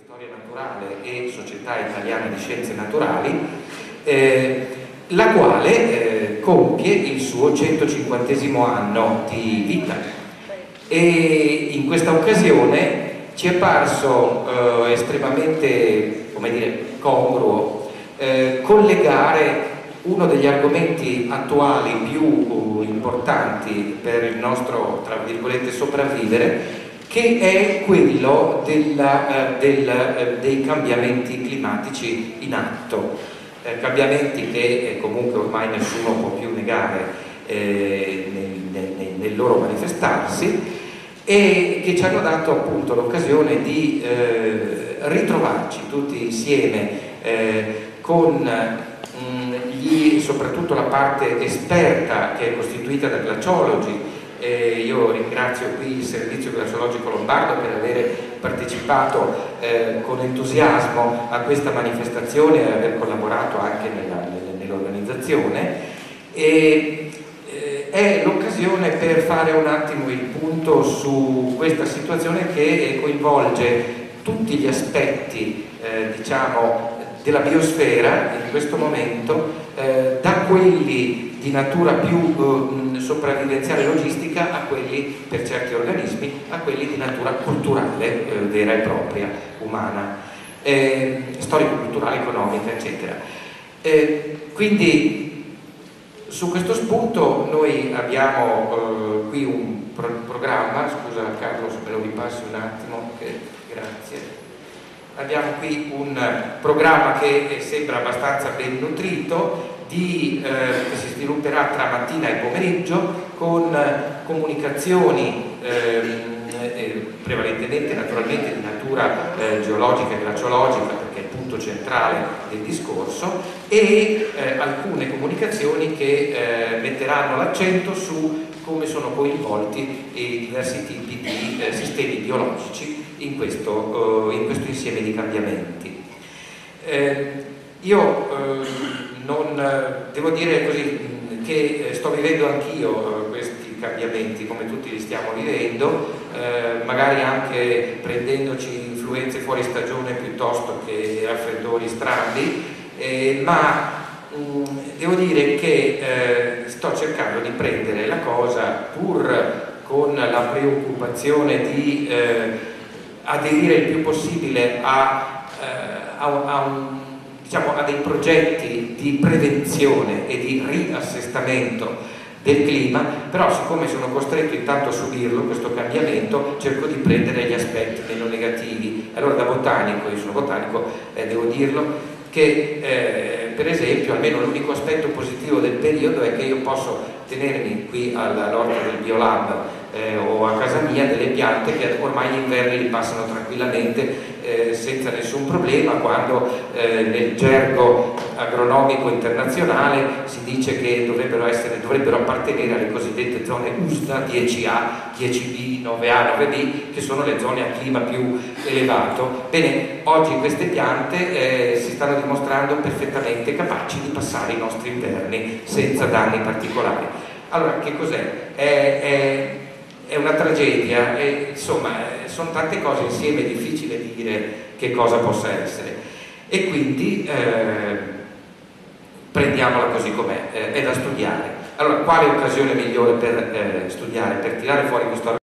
Storia Naturale e Società Italiana di Scienze Naturali, la quale compie il suo 150° anno di vita, e in questa occasione ci è parso estremamente, come dire, congruo collegare uno degli argomenti attuali più importanti per il nostro, tra virgolette, sopravvivere, che è quello dei cambiamenti climatici in atto, cambiamenti che comunque ormai nessuno può più negare nel loro manifestarsi, e che ci hanno dato appunto l'occasione di ritrovarci tutti insieme con soprattutto la parte esperta che è costituita da glaciologi. Io ringrazio qui il Servizio Glaciologico Lombardo per aver partecipato con entusiasmo a questa manifestazione e aver collaborato anche nell'organizzazione. È l'occasione per fare un attimo il punto su questa situazione che coinvolge tutti gli aspetti diciamo della biosfera in questo momento, da quelli di natura più sopravvivenziale e logistica a quelli, per certi organismi, a quelli di natura culturale vera e propria, umana, storico-culturale, economica, eccetera. Quindi su questo spunto noi abbiamo qui un programma, scusa Carlo se me lo ripassi un attimo, grazie. Abbiamo qui un programma che sembra abbastanza ben nutrito, che si svilupperà tra mattina e pomeriggio, con comunicazioni prevalentemente naturalmente di natura geologica e glaciologica, perché è il punto centrale del discorso, e alcune comunicazioni che metteranno l'accento su come sono coinvolti i diversi tipi di sistemi biologici in questo insieme di cambiamenti. Devo dire così che sto vivendo anch'io questi cambiamenti come tutti li stiamo vivendo, magari anche prendendoci influenze fuori stagione piuttosto che raffreddori strani, ma devo dire che sto cercando di prendere la cosa, pur con la preoccupazione di aderire il più possibile a dei progetti di prevenzione e di riassestamento del clima, però siccome sono costretto intanto a subirlo, questo cambiamento, cerco di prendere gli aspetti meno negativi. Allora, da botanico, io sono botanico, devo dirlo, che per esempio almeno l'unico aspetto positivo del periodo è che io posso tenermi qui all'orto del Biolab o a casa mia delle piante che ormai gli inverni li passano tranquillamente senza nessun problema, quando nel gergo agronomico internazionale si dice che dovrebbero appartenere alle cosiddette zone USDA 10A, 10B, 9A, 9B, che sono le zone a clima più elevato. Bene, oggi queste piante si stanno dimostrando perfettamente capaci di passare i nostri inverni senza danni particolari. Allora, che cos'è? È una tragedia, insomma, sono tante cose insieme, è difficile dire che cosa possa essere, e quindi prendiamola così com'è, è da studiare. Allora, quale occasione migliore per studiare, per tirare fuori questo argomento?